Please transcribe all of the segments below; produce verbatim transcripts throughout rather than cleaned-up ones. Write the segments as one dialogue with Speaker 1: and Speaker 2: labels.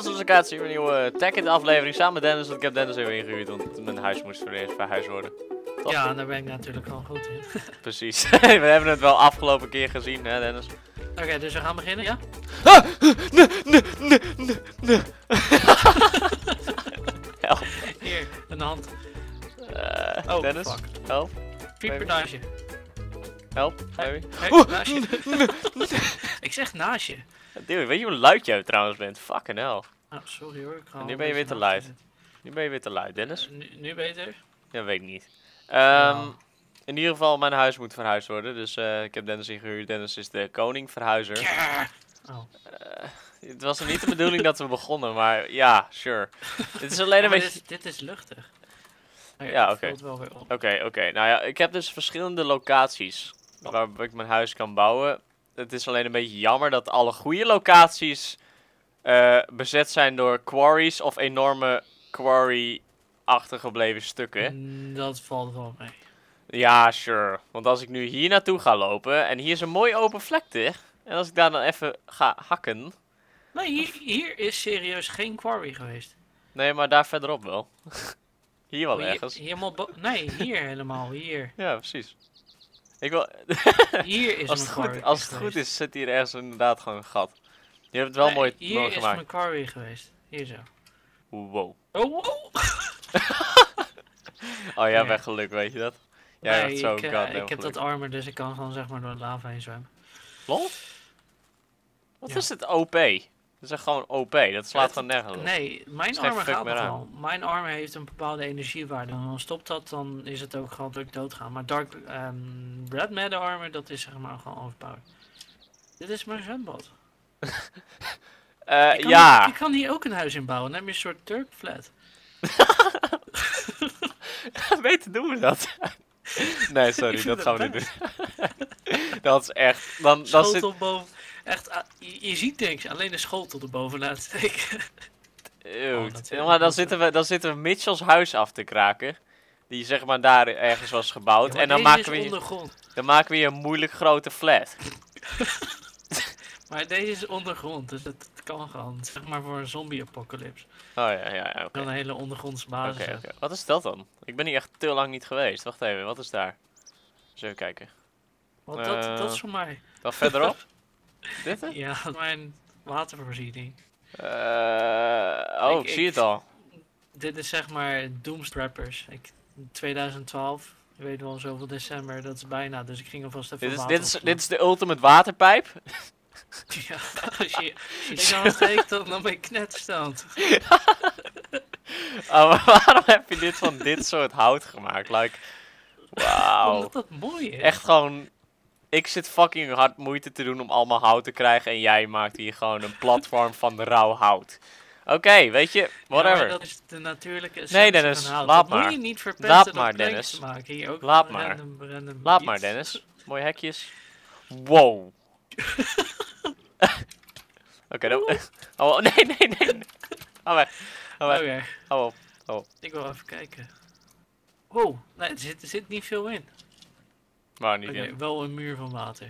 Speaker 1: zoals ik uit zie, een nieuwe Tech-It aflevering samen met Dennis. Want ik heb Dennis even ingehuurd, want mijn huis moest verhuisd worden. Toch?
Speaker 2: Ja, daar ben ik natuurlijk gewoon goed in.
Speaker 1: Precies. We hebben het wel afgelopen keer gezien, hè Dennis?
Speaker 2: Oké, okay, dus we gaan beginnen, ja?
Speaker 1: Ah! Nee, nee, nee, nee, nee. Help.
Speaker 2: Hier, een hand.
Speaker 1: Uh,
Speaker 2: oh,
Speaker 1: Dennis,
Speaker 2: fuck.
Speaker 1: help.
Speaker 2: Pieper naast je.
Speaker 1: Help, baby.
Speaker 2: Hey,
Speaker 1: oh.
Speaker 2: naast je. Ik zeg naast je.
Speaker 1: Dude, weet je hoe luid jij trouwens bent? Fucking hell.
Speaker 2: Oh, sorry hoor. Ik ga
Speaker 1: nu ben je weer te luid. Nu ben je weer te luid, Dennis.
Speaker 2: Uh, nu, nu beter?
Speaker 1: Ja, weet ik niet. Um, oh. In ieder geval, mijn huis moet verhuisd worden. Dus uh, ik heb Dennis ingehuurd. Dennis is de koning verhuizer.
Speaker 2: Ja. Oh.
Speaker 1: Uh, het was niet de bedoeling dat we begonnen, maar ja, sure. Dit is alleen een
Speaker 2: ja,
Speaker 1: beetje...
Speaker 2: Dit, dit is luchtig. Oh, ja,
Speaker 1: ja, oké.
Speaker 2: Oké, oké.
Speaker 1: Okay, okay. Nou ja, ik heb dus verschillende locaties oh. waar ik mijn huis kan bouwen. Het is alleen een beetje jammer dat alle goede locaties uh, bezet zijn door quarries of enorme quarry-achtergebleven stukken.
Speaker 2: Mm, dat valt wel mee.
Speaker 1: Ja, sure. Want als ik nu hier naartoe ga lopen en hier is een mooi open vlekte. En als ik daar dan even ga hakken.
Speaker 2: Nee, hier, hier is serieus geen quarry geweest.
Speaker 1: Nee, maar daar verderop wel. Hier wel
Speaker 2: oh,
Speaker 1: ergens.
Speaker 2: Hier, helemaal nee, hier helemaal, hier.
Speaker 1: Ja, precies. Ik wil...
Speaker 2: hier is
Speaker 1: als
Speaker 2: een
Speaker 1: het
Speaker 2: quarry
Speaker 1: goed, Als het
Speaker 2: geweest.
Speaker 1: goed is, zit hier ergens inderdaad gewoon een gat. Je hebt het wel
Speaker 2: nee,
Speaker 1: mooi,
Speaker 2: hier
Speaker 1: mooi
Speaker 2: is
Speaker 1: gemaakt.
Speaker 2: mijn quarry geweest. Hier zo.
Speaker 1: Wow.
Speaker 2: Oh, wow.
Speaker 1: Oh, jij bent geluk, weet je dat? Jij
Speaker 2: nee,
Speaker 1: hebt zo
Speaker 2: ik, uh,
Speaker 1: goddamn
Speaker 2: ik heb
Speaker 1: geluk.
Speaker 2: dat armor, dus ik kan gewoon zeg maar door het lava heen zwemmen.
Speaker 1: Lol? Wat
Speaker 2: Ja.
Speaker 1: is het O P? Dat is echt gewoon O P, dat slaat gewoon nergens op.
Speaker 2: Nee, mijn
Speaker 1: geen
Speaker 2: armor
Speaker 1: fuck
Speaker 2: gaat
Speaker 1: meer
Speaker 2: nog
Speaker 1: aan.
Speaker 2: wel. Mijn armor heeft een bepaalde energiewaarde. En dan stopt dat, dan is het ook gewoon druk doodgaan. Maar Dark um, Red Matter armor, dat is zeg maar gewoon overpowered. Dit is mijn zwembad.
Speaker 1: Uh,
Speaker 2: ik kan
Speaker 1: ja.
Speaker 2: Hier, ik kan hier ook een huis in bouwen. Dan heb je een soort Turk flat.
Speaker 1: Beter doen we dat. Nee, sorry, dat gaan we niet doen. Dat is echt... Dan, dan
Speaker 2: schotel
Speaker 1: zit...
Speaker 2: boven. Echt, uh, je, je ziet niks. Alleen de schotel erboven laten steken.
Speaker 1: Oh, ja, maar dan zitten, we, dan zitten we Mitchell's huis af te kraken. Die zeg maar daar ergens was gebouwd.
Speaker 2: Ja,
Speaker 1: en dan maken, we hier, dan maken we hier een moeilijk grote flat.
Speaker 2: Maar deze is ondergrond, dus dat, dat kan gewoon. Zeg maar voor een zombie-apocalypse.
Speaker 1: Oh ja, ja, ja oké.
Speaker 2: Okay. Dan een hele ondergrondse basis.
Speaker 1: Oké, okay, okay. Wat is dat dan? Ik ben hier echt te lang niet geweest. Wacht even, wat is daar? Eens even kijken.
Speaker 2: Wat,
Speaker 1: uh,
Speaker 2: dat, dat is voor mij.
Speaker 1: Dan verderop? Dit hè?
Speaker 2: Ja, mijn watervoorziening.
Speaker 1: Uh, oh, ik, ik zie ik, het al.
Speaker 2: Dit is zeg maar Doomstrappers. Ik, twintig twaalf, je weet wel zoveel december, dat is bijna, dus ik ging alvast even
Speaker 1: dit is,
Speaker 2: water
Speaker 1: dit, is, dit is de ultimate waterpijp?
Speaker 2: Ja, als je, als je aansteekt, dan, dan ben je knetterstand.
Speaker 1: Oh, maar waarom heb je dit van dit soort hout gemaakt? Like, wauw.
Speaker 2: Omdat dat mooi is.
Speaker 1: Echt gewoon, ik zit fucking hard moeite te doen om allemaal hout te krijgen en jij maakt hier gewoon een platform van rauw hout. Oké, okay, weet je, whatever.
Speaker 2: Ja, maar dat is de natuurlijke
Speaker 1: nee, Dennis,
Speaker 2: van hout.
Speaker 1: laat
Speaker 2: dat
Speaker 1: maar.
Speaker 2: moet je niet verpesten
Speaker 1: laat maar,
Speaker 2: door
Speaker 1: Dennis.
Speaker 2: te maken. Hier ook
Speaker 1: laat
Speaker 2: random,
Speaker 1: maar.
Speaker 2: Random
Speaker 1: laat
Speaker 2: iets.
Speaker 1: maar, Dennis. Mooie hekjes. Wow. Oké, okay, dan... Oh, nee, nee, nee. nee. Hou weg. Hou weg.
Speaker 2: Okay.
Speaker 1: Hou op. Hou op.
Speaker 2: Ik wil even kijken. Wow, nee, er zit, er zit niet veel in.
Speaker 1: Maar niet
Speaker 2: okay,
Speaker 1: in.
Speaker 2: Wel een muur van water.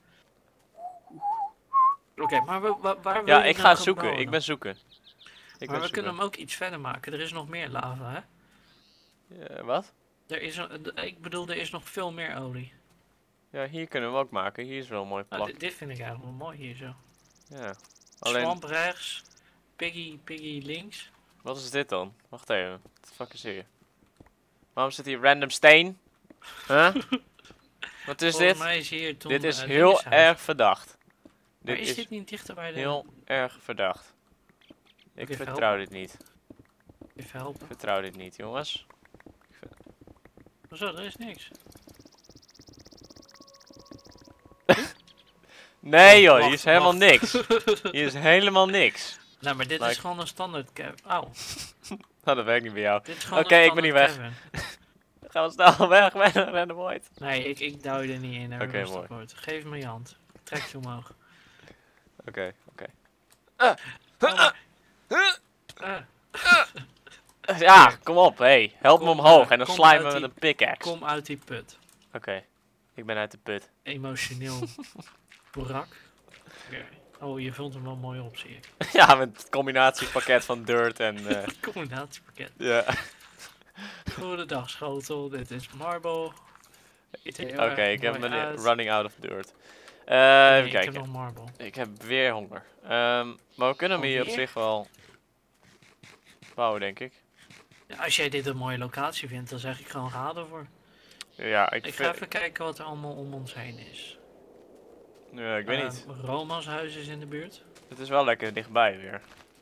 Speaker 2: Oké, okay, maar we, waar, waar wil
Speaker 1: Ja,
Speaker 2: je
Speaker 1: ik
Speaker 2: nou
Speaker 1: ga zoeken.
Speaker 2: bouwen,
Speaker 1: ik ben zoeken. Ik
Speaker 2: maar
Speaker 1: ben
Speaker 2: we
Speaker 1: zoeken.
Speaker 2: kunnen hem ook iets verder maken. Er is nog meer lava, hè?
Speaker 1: Uh, wat?
Speaker 2: Er is een, ik bedoel, er is nog veel meer olie.
Speaker 1: Ja, hier kunnen we hem ook maken. Hier is wel een mooi plak.
Speaker 2: Nou, dit, dit vind ik eigenlijk wel mooi hier zo.
Speaker 1: Ja. Alleen...
Speaker 2: Swamp rechts, Piggy, Piggy links.
Speaker 1: Wat is dit dan? Wacht even. What the fuck is hier? Waarom zit hier random steen? Huh? Wat is
Speaker 2: Volgens
Speaker 1: dit?
Speaker 2: mij is hier toen,
Speaker 1: dit is
Speaker 2: uh,
Speaker 1: heel erg verdacht.
Speaker 2: Maar
Speaker 1: dit
Speaker 2: is,
Speaker 1: is
Speaker 2: dit niet dichter bij de...
Speaker 1: heel erg verdacht. Ik
Speaker 2: even
Speaker 1: vertrouw
Speaker 2: helpen?
Speaker 1: dit niet.
Speaker 2: Even helpen.
Speaker 1: Ik vertrouw dit niet, jongens.
Speaker 2: Zo, er is niks.
Speaker 1: Nee
Speaker 2: oh,
Speaker 1: joh,
Speaker 2: wacht,
Speaker 1: hier is helemaal
Speaker 2: wacht.
Speaker 1: niks. Hier is helemaal niks.
Speaker 2: Nou, maar dit
Speaker 1: like...
Speaker 2: is gewoon een standaard Kevin. Auw.
Speaker 1: Nou, dat werkt niet bij jou.
Speaker 2: Oké,
Speaker 1: okay, ik ben niet weg.
Speaker 2: Kevin.
Speaker 1: Gaan we snel weg, random ooit.
Speaker 2: Nee, ik, ik duw er niet in.
Speaker 1: Oké, okay, mooi.
Speaker 2: Wordt. Geef me je hand. Ik trek je omhoog.
Speaker 1: Oké, okay, oké.
Speaker 2: Okay.
Speaker 1: Uh. Uh. Uh. Ja, kom op, hé. Hey. Help
Speaker 2: kom,
Speaker 1: me omhoog
Speaker 2: uh,
Speaker 1: en dan slijm me met een pickaxe.
Speaker 2: Kom uit die put.
Speaker 1: Oké, okay. Ik ben uit de put.
Speaker 2: Emotioneel brak. Okay. Oh, je vult hem wel mooi op, zie ik.
Speaker 1: Ja, met het combinatiepakket van dirt en... eh,
Speaker 2: Combinatiepakket.
Speaker 1: ja.
Speaker 2: Goedendag, schotel. Dit is marble. Ziet er heel
Speaker 1: Oké,
Speaker 2: erg
Speaker 1: ik heb
Speaker 2: mooi
Speaker 1: mijn
Speaker 2: uit.
Speaker 1: running out of dirt. Eh,
Speaker 2: Nee,
Speaker 1: even
Speaker 2: ik heb
Speaker 1: kijken.
Speaker 2: nog marble.
Speaker 1: Ik heb weer honger. Ehm, maar we kunnen hem hier op
Speaker 2: Alweer?
Speaker 1: zich wel bouwen, denk ik.
Speaker 2: Ja, als jij dit een mooie locatie vindt, dan zeg ik gewoon ga ervoor.
Speaker 1: Ja, ik,
Speaker 2: Ik
Speaker 1: vind-
Speaker 2: ga even kijken wat er allemaal om ons heen is.
Speaker 1: ja, ik weet
Speaker 2: Ehm,
Speaker 1: niet.
Speaker 2: Roma's huis is in de buurt.
Speaker 1: Het is wel lekker dichtbij weer.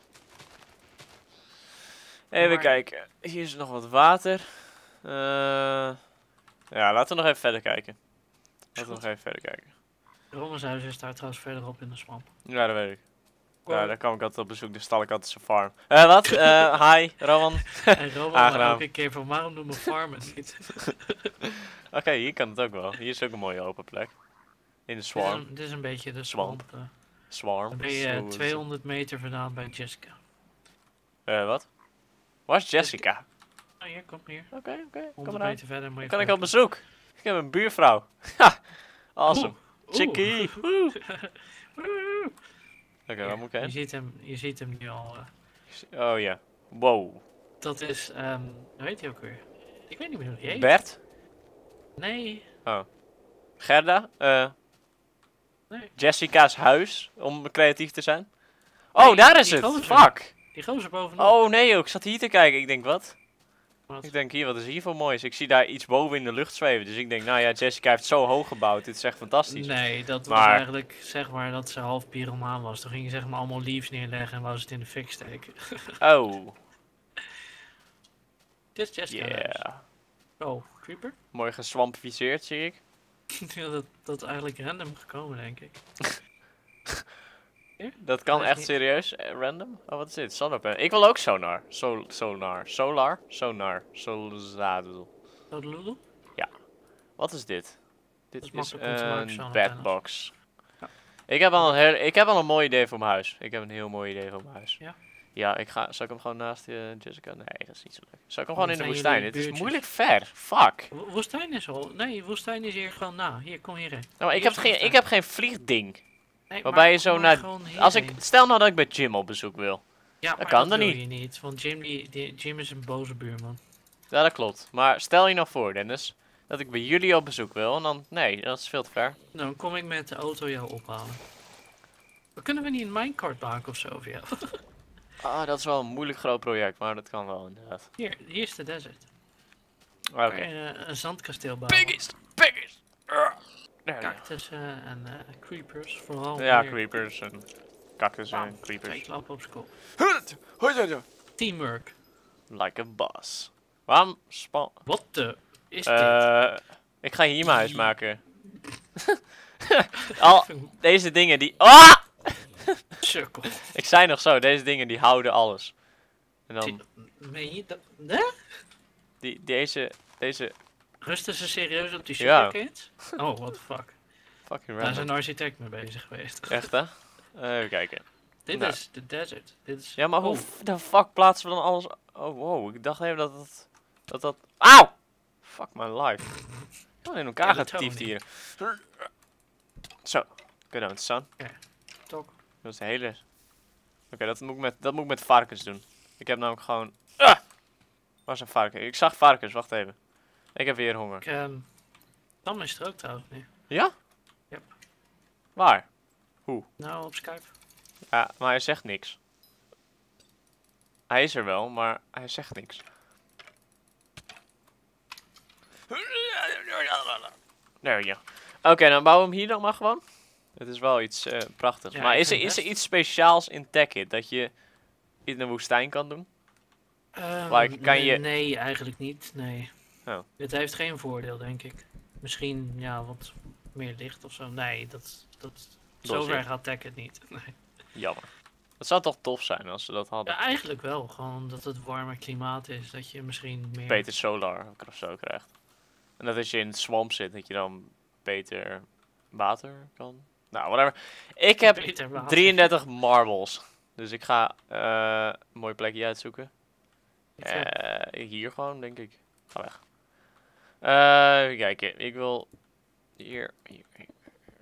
Speaker 1: Even
Speaker 2: Maar-
Speaker 1: kijken. Hier is nog wat water. Eh, ja, laten we nog even verder kijken. Laten we
Speaker 2: goed.
Speaker 1: nog even verder kijken.
Speaker 2: Roma's huis is daar trouwens verderop in de swamp.
Speaker 1: Ja, dat weet ik. Ja,
Speaker 2: Hoor.
Speaker 1: daar kwam ik altijd op bezoek, dus stal ik altijd zijn farm. Eh, wat? Eh, hi, Roman.
Speaker 2: En Roma
Speaker 1: Aangenaam.
Speaker 2: elke keer van waarom doen we farmen niet?
Speaker 1: Oké, hier kan het ook wel. Hier is ook een mooie open plek. In de
Speaker 2: Dit is,
Speaker 1: swarm.
Speaker 2: een, dit is een beetje de
Speaker 1: Swamp.
Speaker 2: swamp. eh.
Speaker 1: Swarm.
Speaker 2: Dan ben je
Speaker 1: Zo
Speaker 2: eh,
Speaker 1: is het.
Speaker 2: tweehonderd meter vandaan bij Jessica.
Speaker 1: Eh, wat? Waar is Jessica?
Speaker 2: Oh, hier, kom hier.
Speaker 1: Oké, oké. Kom
Speaker 2: honderd
Speaker 1: eraan.
Speaker 2: meter verder moet je
Speaker 1: Kan ik
Speaker 2: verder.
Speaker 1: op bezoek? Ik heb een buurvrouw. Ha! Awesome.
Speaker 2: Oeh, oeh.
Speaker 1: Chickie. Woe.
Speaker 2: Oeh.
Speaker 1: Oké,
Speaker 2: Ja,
Speaker 1: waar moet ik
Speaker 2: je,
Speaker 1: heen?
Speaker 2: ziet hem, je ziet hem nu al. eh.
Speaker 1: Oh ja. Wow.
Speaker 2: Dat is, ehm hoe heet hij ook weer? Ik weet niet meer hoe hij heet.
Speaker 1: Bert?
Speaker 2: Nee,
Speaker 1: Gerda? Eh,
Speaker 2: nee.
Speaker 1: Jessica's huis, om creatief te zijn. Oh,
Speaker 2: Nee,
Speaker 1: daar is
Speaker 2: die
Speaker 1: het!
Speaker 2: gozer.
Speaker 1: Fuck!
Speaker 2: Die gozer bovenop.
Speaker 1: Oh nee, joh, ik zat hier te kijken. Ik denk, wat?
Speaker 2: Wat?
Speaker 1: Ik denk, hier, wat is hier voor moois? Ik zie daar iets boven in de lucht zweven. Dus ik denk, nou ja, Jessica heeft zo hoog gebouwd. Dit is echt fantastisch.
Speaker 2: Nee, dat was
Speaker 1: Maar-
Speaker 2: eigenlijk zeg maar dat ze half pyromaan was. Toen ging je zeg maar allemaal leaves neerleggen en wou ze het in de fik steken.
Speaker 1: Oh,
Speaker 2: Dit is Jessica.
Speaker 1: yeah.
Speaker 2: Oh, creeper?
Speaker 1: Mooi geswampificeerd, zie ik.
Speaker 2: Ja, dat, dat is eigenlijk random gekomen, denk ik.
Speaker 1: Dat kan
Speaker 2: Dat is
Speaker 1: echt
Speaker 2: niet-
Speaker 1: serieus. Eh, random? Oh, wat is dit? Sonar panel. Ik wil ook sonar. Sol sonar. Solar? Sonar. Solzadel.
Speaker 2: Doodledoel?
Speaker 1: Wat is dit? Dit
Speaker 2: is
Speaker 1: is,
Speaker 2: makkelijk om te maken,
Speaker 1: een
Speaker 2: sonar
Speaker 1: bedbox.
Speaker 2: Ja.
Speaker 1: Ik heb al een heel, ik heb al een mooi idee voor mijn huis. Ik heb een heel mooi idee voor mijn huis.
Speaker 2: Ja?
Speaker 1: Ja, ik ga, zal ik hem gewoon naast eh, Jessica? Nee, dat is niet zo leuk. Zal ik hem gewoon in de
Speaker 2: zijn
Speaker 1: woestijn?
Speaker 2: jullie
Speaker 1: Het is
Speaker 2: buurtjes.
Speaker 1: moeilijk ver. Fuck.
Speaker 2: Wo- Woestijn is al. Nee, woestijn is hier gewoon na. Hier, kom hierheen.
Speaker 1: Nou, maar ik,
Speaker 2: Hier
Speaker 1: heb
Speaker 2: is de
Speaker 1: geen,
Speaker 2: woestijn.
Speaker 1: ik heb geen vliegding.
Speaker 2: Nee,
Speaker 1: waarbij
Speaker 2: maar
Speaker 1: je zo
Speaker 2: kom maar
Speaker 1: naar-
Speaker 2: gewoon
Speaker 1: Als ik,
Speaker 2: hierheen.
Speaker 1: stel nou dat ik bij Jim op bezoek wil.
Speaker 2: Ja, maar
Speaker 1: kan
Speaker 2: dat
Speaker 1: dan
Speaker 2: wil
Speaker 1: niet.
Speaker 2: je niet, want Jim, die, die- Jim is een boze buurman.
Speaker 1: Ja, dat klopt. Maar stel je nou voor, Dennis, dat ik bij jullie op bezoek wil. En dan, nee, dat is veel te ver.
Speaker 2: Dan kom ik met de auto jou ophalen. Maar kunnen we niet een minecart maken of zo voor jou?
Speaker 1: Ah, dat is wel een moeilijk groot project, maar dat kan wel inderdaad.
Speaker 2: Hier, hier is de desert.
Speaker 1: Oké.
Speaker 2: Kan je eh, een zandkasteel bouwen.
Speaker 1: Biggest, biggest. Uh, there we go.
Speaker 2: Cactussen en eh, creepers, vooral.
Speaker 1: Ja,
Speaker 2: meer.
Speaker 1: creepers en cactussen en
Speaker 2: Bam, Twee
Speaker 1: creepers.
Speaker 2: klappen op zijn kop. Teamwork.
Speaker 1: Like a boss. Waarom span...
Speaker 2: Wat de is dit?
Speaker 1: Eh, ik ga hier mijn huis maken. Al, deze dingen die... Ah!
Speaker 2: Sukkel.
Speaker 1: Ik zei nog zo, deze dingen die houden alles. En dan,
Speaker 2: Zie- Meen je dat? Nee?
Speaker 1: die, deze, deze,
Speaker 2: Rusten ze serieus op die
Speaker 1: Ja.
Speaker 2: sugarcades? Oh, what the fuck.
Speaker 1: fucking
Speaker 2: Daar is
Speaker 1: random.
Speaker 2: een architect mee bezig geweest.
Speaker 1: Echt hè? Eh, even kijken.
Speaker 2: Dit
Speaker 1: Nou.
Speaker 2: is de desert. Dit is...
Speaker 1: Ja, maar hoe
Speaker 2: Oh,
Speaker 1: f- de fuck plaatsen we dan alles... Oh, wow, ik dacht even dat dat... Dat dat... Auw! Fuck my life. Oh, in elkaar
Speaker 2: Ja, dat
Speaker 1: getiefd
Speaker 2: helpt
Speaker 1: hier. Zo, good on, son.
Speaker 2: toch.
Speaker 1: Dat is de hele... Oké, dat, moet ik met- dat moet ik met varkens doen. Ik heb namelijk gewoon... Ah! Waar is een varken? Ik zag varkens, wacht even. Ik heb weer honger.
Speaker 2: Ik, ehm Tam is er ook trouwens nu.
Speaker 1: Ja?
Speaker 2: Yep.
Speaker 1: Waar?
Speaker 2: Nou, op Skype.
Speaker 1: Ja, maar hij zegt niks. Hij is er wel, maar hij zegt niks. There we go. Oké, dan bouwen we hem hier dan maar gewoon. Het is wel iets eh, prachtigs.
Speaker 2: Ja,
Speaker 1: maar
Speaker 2: ik
Speaker 1: is er,
Speaker 2: vind
Speaker 1: is er
Speaker 2: best.
Speaker 1: iets speciaals in Tekkit dat je in de woestijn kan doen?
Speaker 2: Ehm,
Speaker 1: Like, kan
Speaker 2: nee,
Speaker 1: je-
Speaker 2: nee, eigenlijk niet. Nee.
Speaker 1: Oh.
Speaker 2: Dit heeft geen voordeel, denk ik. Misschien, ja, wat meer licht of zo. Nee, dat... dat zover
Speaker 1: Bullshit.
Speaker 2: gaat Tech het niet. Nee.
Speaker 1: Jammer. Het zou toch tof zijn als ze dat hadden.
Speaker 2: Ja, eigenlijk wel. Gewoon dat het warmer klimaat is. Dat je misschien meer...
Speaker 1: Beter solar of zo krijgt. En dat als je in het swamp zit, dat je dan beter water kan. Nou, whatever. Ik heb
Speaker 2: beter water.
Speaker 1: drieëndertig marbles. Dus ik ga eh, een mooi plekje uitzoeken.
Speaker 2: Ik heb-
Speaker 1: Eh, hier gewoon, denk ik. Ga weg. Eh, even kijken. Ik wil hier, hier, hier, dat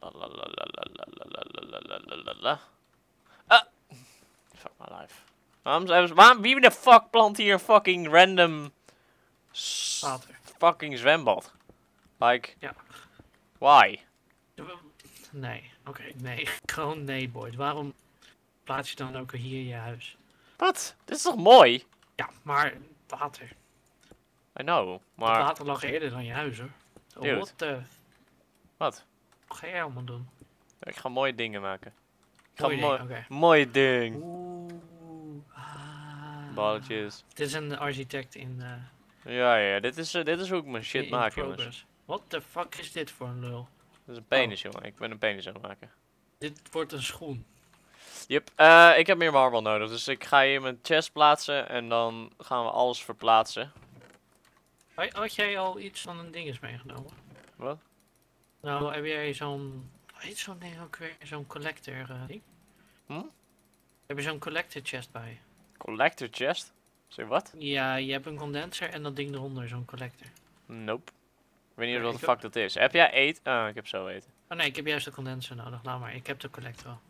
Speaker 1: Lalalalalalalalalala. Ah! Fuck my life. Waarom, waarom, wie de fuck plant hier een fucking random...
Speaker 2: Water.
Speaker 1: Fucking zwembad? Like...
Speaker 2: Ja.
Speaker 1: Why?
Speaker 2: Nee, oké, okay, nee. Gewoon nee, Boyd. Waarom plaats je dan ook hier je huis?
Speaker 1: Wat? Dit is toch mooi?
Speaker 2: Ja, maar water.
Speaker 1: I know, maar...
Speaker 2: Het water lag eerder dan je huis, hoor. Oh, wat de...
Speaker 1: Wat?
Speaker 2: Wat ga jij allemaal doen?
Speaker 1: Ik ga mooie dingen maken. Ik ga
Speaker 2: Mooie
Speaker 1: mooi...
Speaker 2: ding, oké.
Speaker 1: Mooie ding.
Speaker 2: Oeh. Ah.
Speaker 1: Balletjes.
Speaker 2: Het is een architect in... Uh,
Speaker 1: Ja, ja, dit is, uh, dit is hoe ik mijn shit
Speaker 2: in
Speaker 1: maak,
Speaker 2: progress.
Speaker 1: jongens.
Speaker 2: What the fuck is dit voor een lul?
Speaker 1: Dit is een penis, jongen. Ik ben een penis aan het maken.
Speaker 2: Dit wordt een schoen.
Speaker 1: Yep, uh, ik heb meer marble nodig, dus ik ga hier mijn chest plaatsen en dan gaan we alles verplaatsen.
Speaker 2: Had had jij al iets van een ding is meegenomen?
Speaker 1: Wat?
Speaker 2: Nou, heb jij zo'n... Heet zo'n ding ook weer? Zo'n collector uh, ding?
Speaker 1: Hm?
Speaker 2: Heb je zo'n collector chest bij je?
Speaker 1: Collector chest? Zeg wat?
Speaker 2: Ja, je hebt een condenser en dat ding eronder, zo'n collector.
Speaker 1: Nope. Ik weet niet
Speaker 2: Nee,
Speaker 1: wat de
Speaker 2: ik
Speaker 1: fuck dat is. Heb jij eten? Ah, ik heb zo eten.
Speaker 2: Oh nee, ik heb juist de condenser nodig. Laat maar, ik heb de collector al.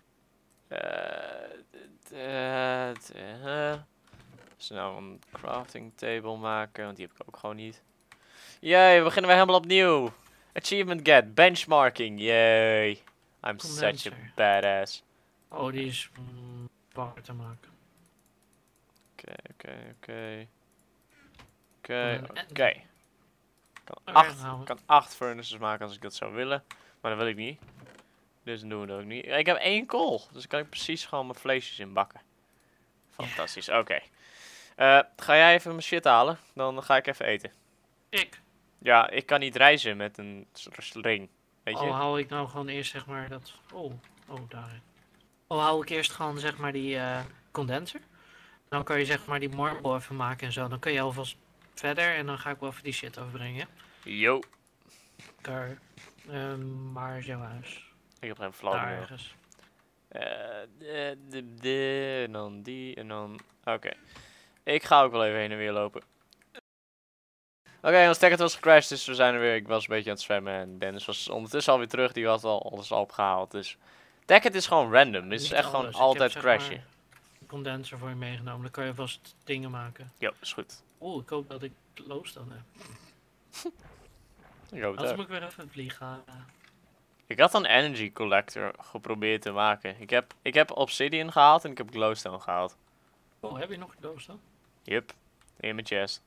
Speaker 1: Eh... Uh, Snel een crafting table maken, want die heb ik ook gewoon niet. Yay, we beginnen weer helemaal opnieuw. Achievement get, benchmarking, yay. I'm such a
Speaker 2: Condenser.
Speaker 1: badass.
Speaker 2: Oh, die is mm, water te maken.
Speaker 1: Oké, oké, oké. Oké,
Speaker 2: En-
Speaker 1: oké. Ik kan
Speaker 2: Oké,
Speaker 1: acht,
Speaker 2: gaan we.
Speaker 1: kan acht furnaces maken als ik dat zou willen. Maar dat wil ik niet. Dus dan doen we dat ook niet. Ik heb één kool, dus dan kan ik precies gewoon mijn vleesjes in bakken. Fantastisch, oké. Eh, ga jij even mijn shit halen? Dan ga ik even eten.
Speaker 2: Ik.
Speaker 1: Ja, ik kan niet reizen met een s- ring. Weet je?
Speaker 2: Oh, hou ik nou gewoon eerst zeg maar dat... Oh, oh, daarin. Oh, hou ik eerst gewoon zeg maar die eh, condenser. Dan kan je zeg maar die marble even maken en zo. Dan kun je alvast verder en dan ga ik wel even die shit overbrengen.
Speaker 1: Yo.
Speaker 2: Daar. Um, waar is jouw huis?
Speaker 1: Ik heb geen flauw
Speaker 2: Daar
Speaker 1: meer.
Speaker 2: ergens.
Speaker 1: Eh, de, de, de, en dan die, en dan... Oké. Ik ga ook wel even heen en weer lopen. Oké, okay, ons ticket was gecrashed, dus we zijn er weer. Ik was een beetje aan het zwemmen en Dennis was ondertussen alweer terug. Die had al alles al opgehaald, dus... Ticket is gewoon random. Dit is
Speaker 2: Niet
Speaker 1: echt
Speaker 2: alles.
Speaker 1: gewoon
Speaker 2: Ik heb,
Speaker 1: altijd
Speaker 2: zeg
Speaker 1: crashen.
Speaker 2: maar, een condenser voor je meegenomen. Dan kan je vast dingen maken.
Speaker 1: Jo, is goed.
Speaker 2: Oeh, ik hoop dat ik glowstone heb.
Speaker 1: Ik hoop het
Speaker 2: Anders
Speaker 1: ook.
Speaker 2: moet ik weer even vliegen.
Speaker 1: Ik had een energy collector geprobeerd te maken. Ik heb, ik heb obsidian gehaald en ik heb glowstone gehaald.
Speaker 2: Oh, heb je nog glowstone?
Speaker 1: Yup, in mijn chest.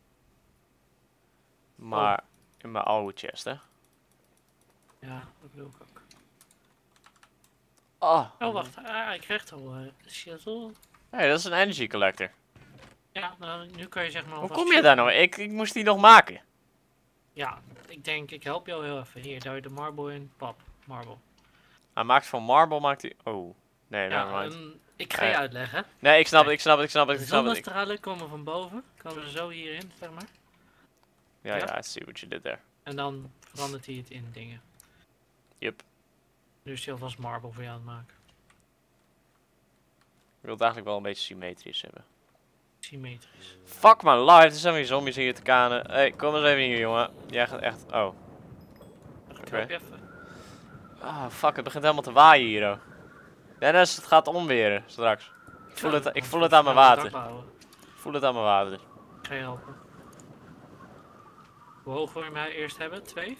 Speaker 1: Maar in mijn oude chest, hè.
Speaker 2: Ja, dat wil ik ook.
Speaker 1: Oh,
Speaker 2: Oh, wacht. Ah, ik krijg het al. Uh, shizzle.
Speaker 1: hey, dat is een energy collector.
Speaker 2: Ja, nou, nu kan je zeg maar
Speaker 1: Hoe
Speaker 2: alvast
Speaker 1: kom je daar nou? Ik, ik moest die nog maken.
Speaker 2: Ja, ik denk, ik help jou heel even. Hier, daar je de marble in. Pap, marble.
Speaker 1: Hij maakt van marble, maakt hij... Oh, nee,
Speaker 2: Ja,
Speaker 1: nevermind.
Speaker 2: um, ik ga je
Speaker 1: Eh,
Speaker 2: uitleggen.
Speaker 1: Nee, ik snap het, ik snap het, ik snap het,
Speaker 2: De
Speaker 1: ik snap het. Ik-
Speaker 2: zonnestralen komen van boven. Komen ze zo hierin, zeg maar.
Speaker 1: Ja,
Speaker 2: Ja.
Speaker 1: ja, I see what you did there.
Speaker 2: En dan verandert hij het in dingen.
Speaker 1: Yup.
Speaker 2: Nu is hij alvast marble voor jou aan het maken.
Speaker 1: Ik wil het eigenlijk wel een beetje symmetrisch hebben.
Speaker 2: Symmetrisch.
Speaker 1: Fuck my life, er zijn weer zombies hier te kanen. Hé, hey, kom eens even hier, jongen. Jij gaat echt... Oh.
Speaker 2: Ik
Speaker 1: Oké.
Speaker 2: help je even.
Speaker 1: Ah, fuck, het begint helemaal te waaien hier, oh. Dennis, het gaat omweren straks. Ik voel het, ik voel het aan mijn water. Ik voel het aan mijn water.
Speaker 2: Ik ga je helpen. Hoe hoog wil je mij eerst hebben? Twee?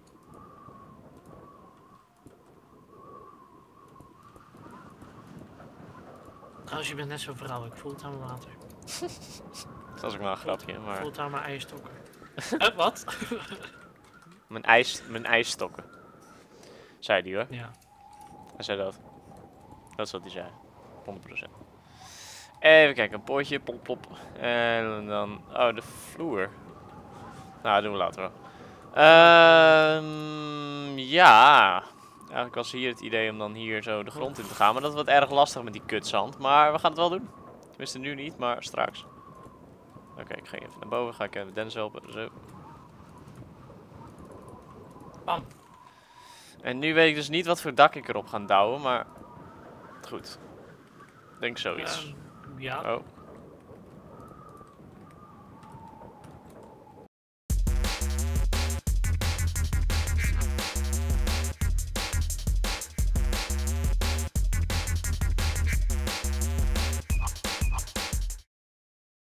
Speaker 2: Trouwens, je bent net zo vrouwelijk. Ik voel het aan mijn water.
Speaker 1: Dat was ook maar een grapje,
Speaker 2: Ik
Speaker 1: maar...
Speaker 2: voel het aan mijn ijstokken. Eh, wat?
Speaker 1: Mijn, ijs, mijn ijsstokken. Zei die, hoor.
Speaker 2: Ja.
Speaker 1: Hij zei dat. Dat is wat hij zei. honderd procent. Even kijken, een potje, plop plop. En dan... Oh, de vloer. Nou, dat doen we later wel. Ehm ja. Eigenlijk was hier het idee om dan hier zo de grond in te gaan. Maar dat wordt erg lastig met die kutzand. Maar we gaan het wel doen. Tenminste nu niet, maar straks. Oké, ik ga even naar boven. Ga ik even Dennis helpen. Zo.
Speaker 2: Bam.
Speaker 1: En nu weet ik dus niet wat voor dak ik erop ga douwen, maar... Goed. Ik denk zoiets.
Speaker 2: Ehm, ja.
Speaker 1: Oh.